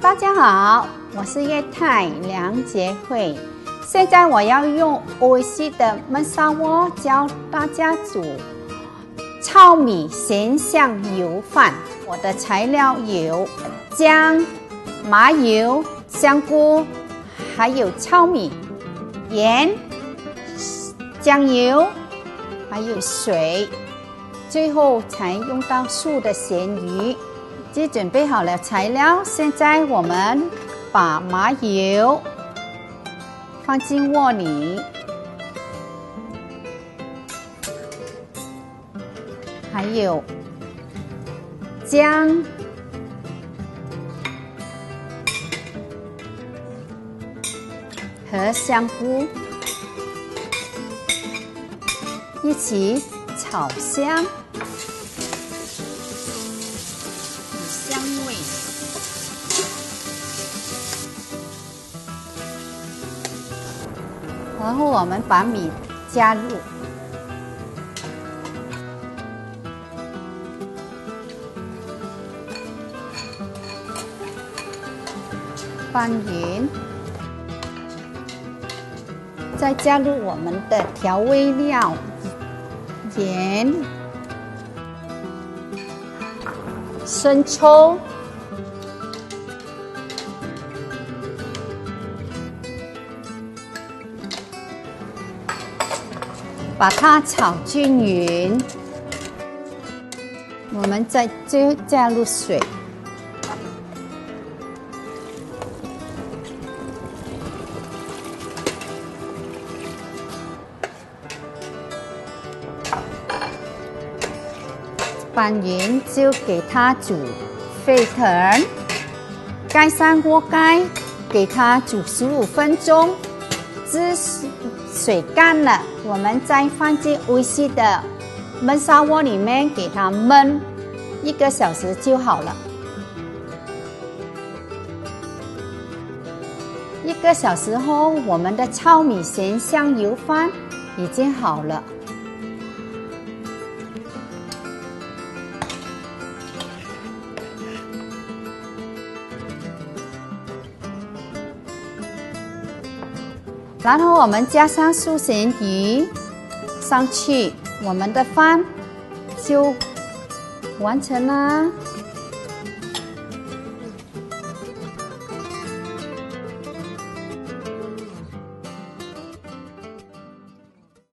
大家好，我是粤泰梁洁慧。现在我要用欧式的焖砂锅教大家煮糙米咸香油饭。我的材料有姜、麻油、香菇，还有糙米、盐、酱油，还有水，最后才用到素的咸鱼。已经准备好了材料，现在我们把麻油放进锅里，还有姜、和香菇一起炒香。香味，然后我们把米加入，拌匀，再加入我们的调味料，盐、生抽、把它炒均匀。我们再最后加入水，拌匀就给它煮沸腾，盖上锅盖，给它煮15分钟。至水干了，我们再放进微细的焖砂锅里面，给它焖1个小时就好了。1个小时后，我们的糙米咸香油饭已经好了。然后我们加上素咸鱼上去，我们的饭就完成啦。